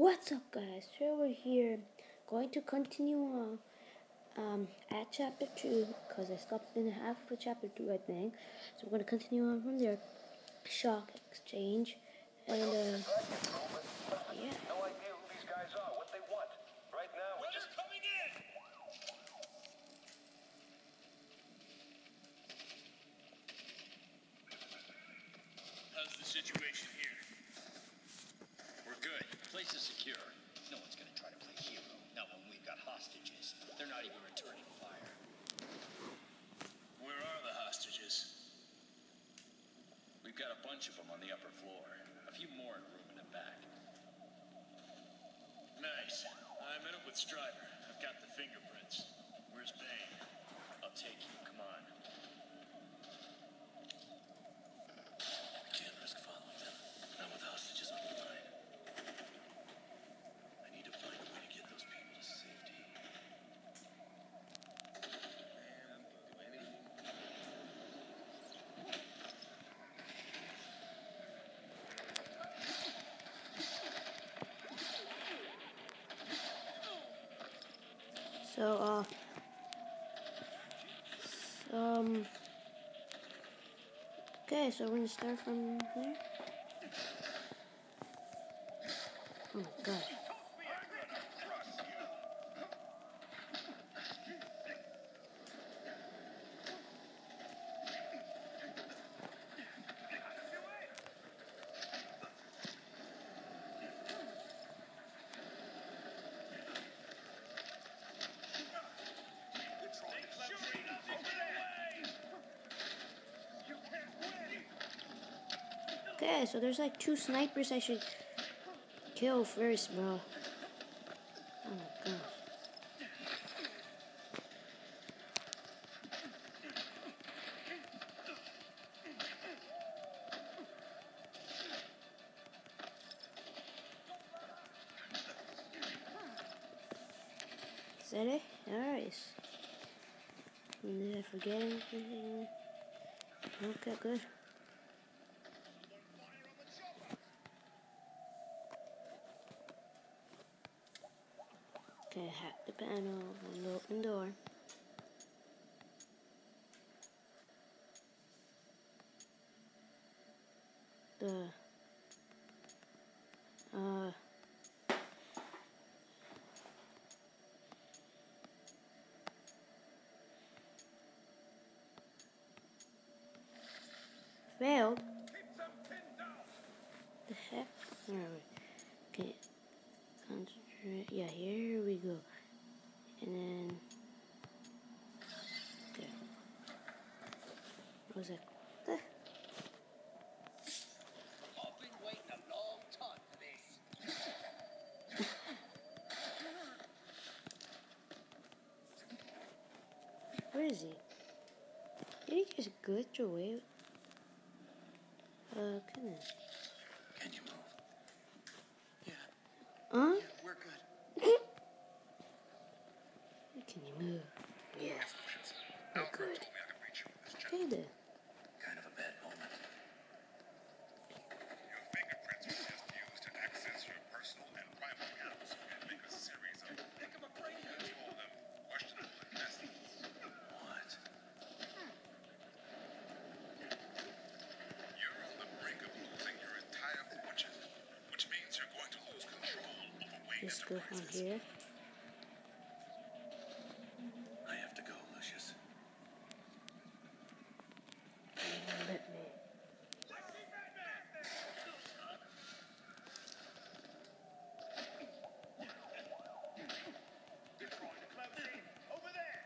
What's up, guys? So we're here going to continue on at chapter 2 because I stopped in half of chapter 2, I think. So we're going to continue on from there. Shock exchange. And yeah. No idea who these guys are, what they want. Right now, we're just coming in. How's the situation here? We're good. The place is secure. No one's gonna try to play hero. Not when we've got hostages. They're not even returning fire. Where are the hostages? We've got a bunch of them on the upper floor. A few more in a room in the back. Nice. I met up with Strider. I've got the fingerprints. Where's Bane? I'll take you. Come on. We can't risk following them. Not with hostages on the line. I need to find a way to get those people to safety. Man, do anything. Okay, so we're gonna start from here. Oh my god. Okay, so there's like 2 snipers I should kill first, bro. Oh my god. Is that it? Alright. Did I forget anything? Okay, good. Okay, hack the panel and the open door. Failed. The heck? Alright. Okay. Concentrate. Yeah, here we go. And then. Okay. What was that? What I've been waiting a long time for this. Where is he? Did he just glitch away? Goodness. Can you move? Yeah. Huh? Yeah, we're good. Can you move? Yes. Oh, good. Okay then. Kind of a bad moment. Your fingerprints were just used to access your personal and private accounts and make a series of questionable investments. What? You're on the brink of losing your entire fortune, which means you're going to lose control over Wayne Just go from Enterprises. here. I have to go, Lucius. Let me. Over there.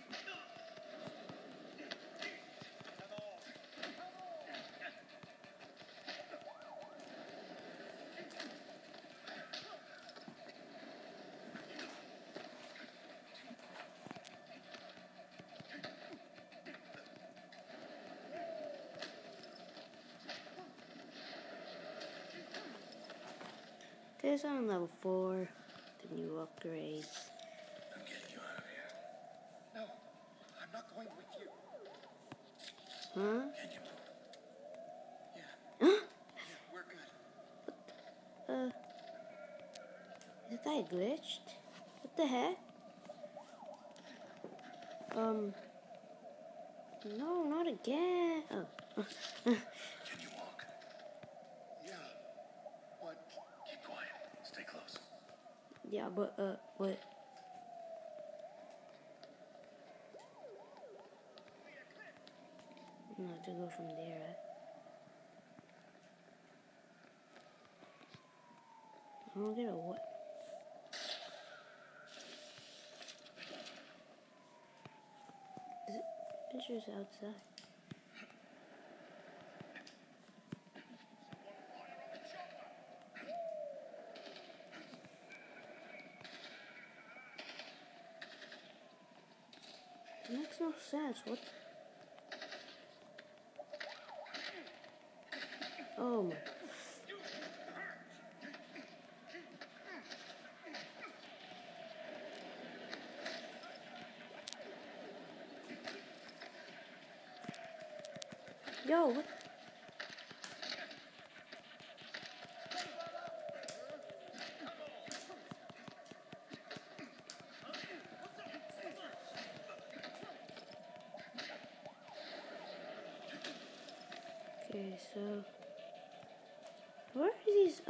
Okay, so on level 4. The new upgrades. I'm getting you out of here. No, I'm not going with you. Huh? Can you move? Yeah. Huh? Yeah, we're good. guy glitched? What the heck? No, not again. Oh. Can you walk? Yeah. What? Keep quiet. Stay close. Yeah, but, I'm gonna have to go from there, right? I don't get a what? Pictures outside. It makes no sense. What? Oh my. Yo, what? Okay, so where are these?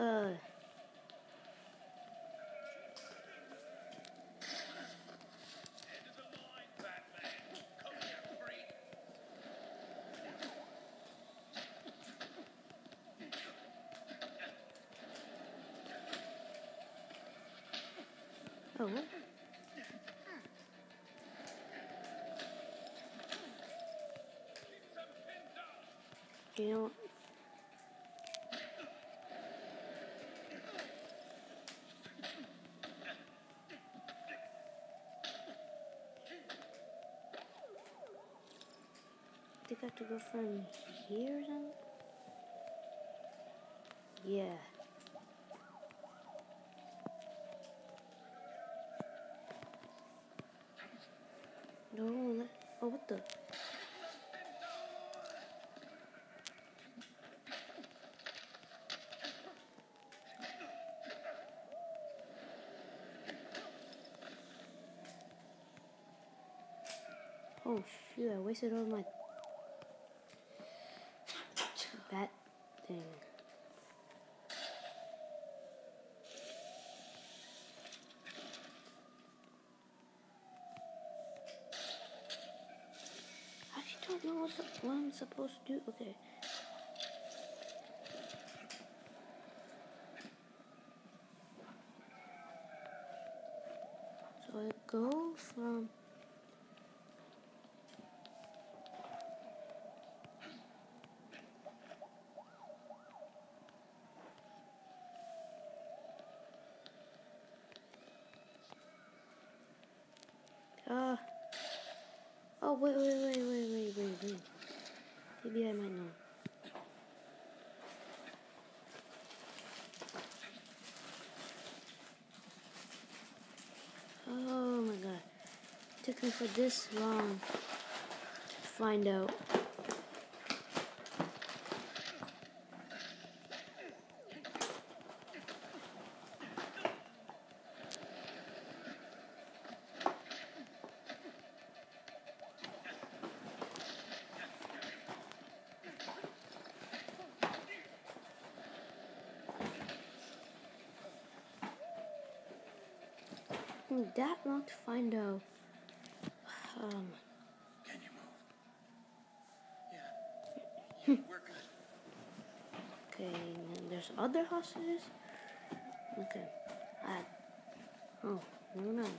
Oh, what? You know what? I think I have to go from here or something? Yeah. No, oh, what the? Oh, shoot, I wasted all my... that thing. I actually don't know what I'm supposed to do. Okay. So I go from... Oh, wait. Maybe I might know. Oh my god. It took me for this long to find out. That long to find out. Can you move? Yeah. We're good. Okay, and there's other hostages? Okay. Oh, no nice.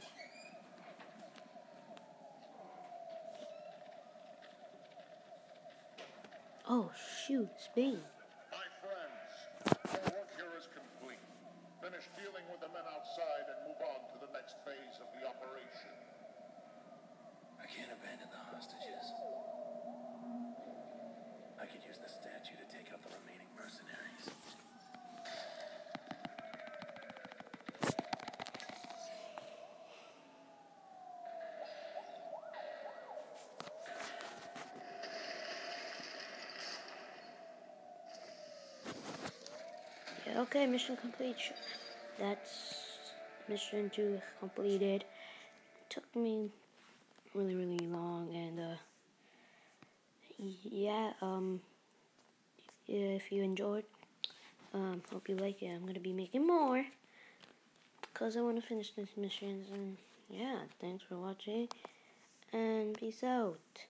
Oh, shoot, Spain. My friends, your work here is complete. Finish dealing with the men outside and move on to the next phase of the operation. I can't abandon the hostages. I could use the statue to take out the remaining mercenaries. Yeah, okay, mission complete. That's mission 2 completed. Took me really long, and yeah, if you enjoyed, hope you like it. I'm gonna be making more because I want to finish these missions. And yeah, thanks for watching, and peace out.